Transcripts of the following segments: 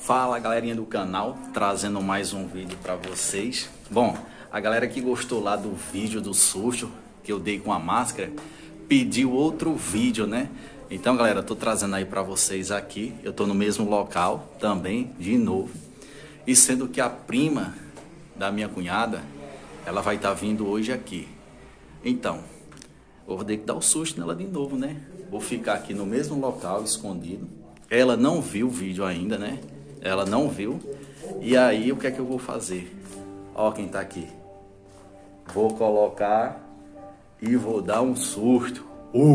Fala galerinha do canal, trazendo mais um vídeo para vocês. Bom, a galera que gostou lá do vídeo do susto que eu dei com a máscara, pediu outro vídeo, né? Então galera, eu tô trazendo aí para vocês aqui. Eu tô no mesmo local também, de novo. E sendo que a prima da minha cunhada, ela vai estar vindo hoje aqui. Então, eu vou ter que dar o susto nela de novo, né? Vou ficar aqui no mesmo local, escondido. Ela não viu o vídeo ainda, né? Ela não viu. E aí, o que é que eu vou fazer? Ó quem tá aqui. Vou colocar e vou dar um susto.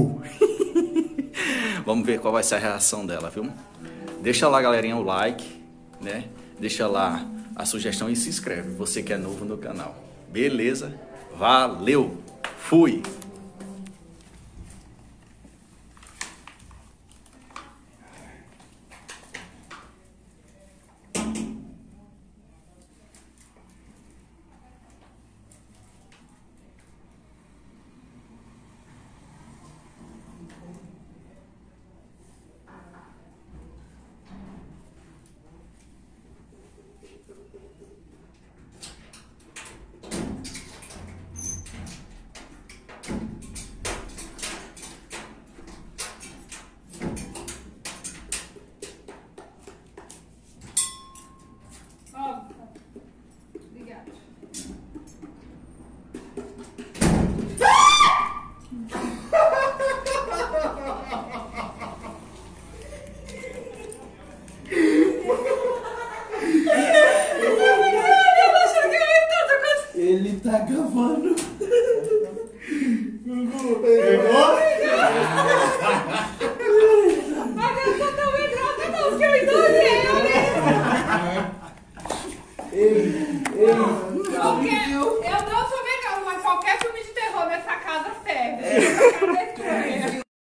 Vamos ver qual vai ser a reação dela, viu? Deixa lá, galerinha, o like, né? Deixa lá a sugestão e se inscreve, você que é novo no canal. Beleza? Valeu! Fui! Obrigada. Ele tá cavando. Pegou? Agora eu tô tão grata não, que eu endoidei. Porque eu não sou